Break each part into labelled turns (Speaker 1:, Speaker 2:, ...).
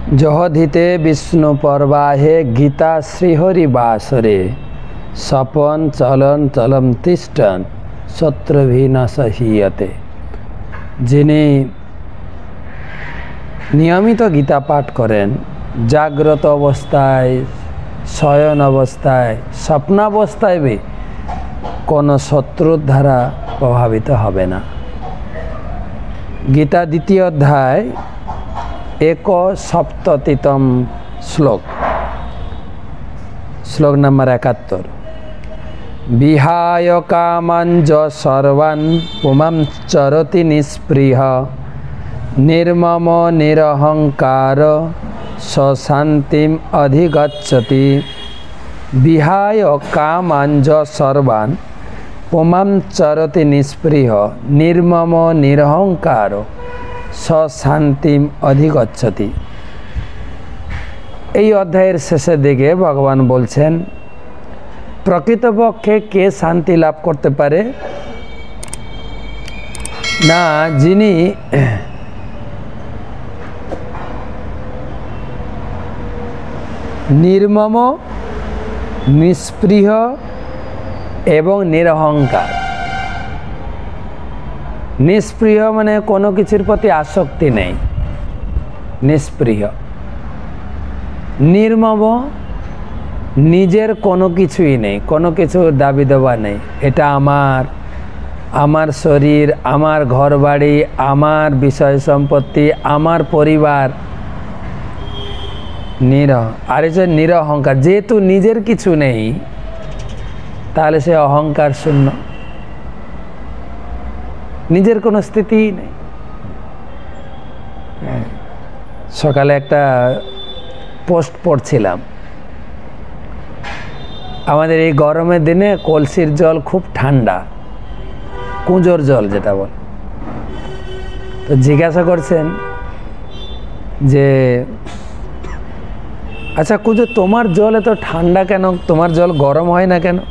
Speaker 1: जहधिते विष्णु पर्वाहे गीता श्रीहरि बासरे सपन चलन चलम तिष्ठन शत्रुभिः सहीयते। जिनि नियमित गीता पाठ करें जाग्रत अवस्थाय शयन अवस्थाय स्वप्नावस्थाय भी कोनो शत्रुर द्वारा प्रभावित हबे ना। गीता द्वितीय अध्याय 1सप्ततितम श्लोक नंबर 71। विहाय कामांज सर्वान् पुमां चरति निस्पृह निर्मम निरहंकार स शांतिम अधिगच्छति। विहाय कामांज सर्वान् पुमां चरति निस्पृह निर्मम निरहंकार स शांतिम अधिगच्छति। এই অধ্যায়ের শেষের দিকে ভগবান বলছেন প্রকৃতপক্ষে কে শান্তি লাভ করতে পারে না, যিনি নির্মম নিস্পৃহ এবং নিরহংকার। निष्प्रिय माने कोनो किछुर प्रति आसक्ति नहीं, निष्प्रिय। निर्मम निजेर कोनो किछुई नहीं, कोनो किछुर दाबी देवा नहीं, एटा आमार आमार शरीर आमार घर बाड़ी आमार विषय सम्पत्ति आमार परिवार आर जे निरहंकार। जेहेतु निजेर किछु नहीं ताहले से अहंकार शून्य, निजेर कोनो स्थिति नहीं। सकाले एकटा पोस्ट पढ़छिलाम आमादेर এই গরমের দিনে কলসির জল খুব ঠান্ডা, কুঁজোর জল যেটা বল। তো জিজ্ঞাসা করছেন যে আচ্ছা কুঁজো তোমার জল এত ঠান্ডা কেন, তোমার জল গরম হয় না কেন?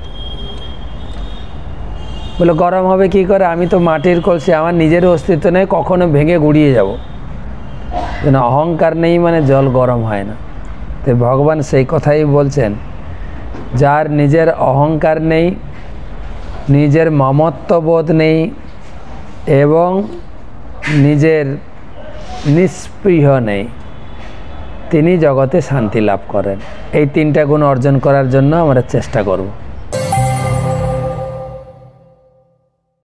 Speaker 1: बोले गरम होबे कि करे, आमी तो माटिर कलसी, आमार निजेर अस्तित्व नहीं, कखनो भेंगे गुड़िए जाबो। अहंकार नहीं माने जल गरम है ना। तो भगवान सेई कथाई बोलছেন जार निजेर अहंकार नहीं, निजेर ममत्वबोध नहीं एवं निजेर निष्प्रिय नहीं, तिनी जगते शांति लाभ करें। এই তিনটা গুণ অর্জন করার জন্য আমরা চেষ্টা করব।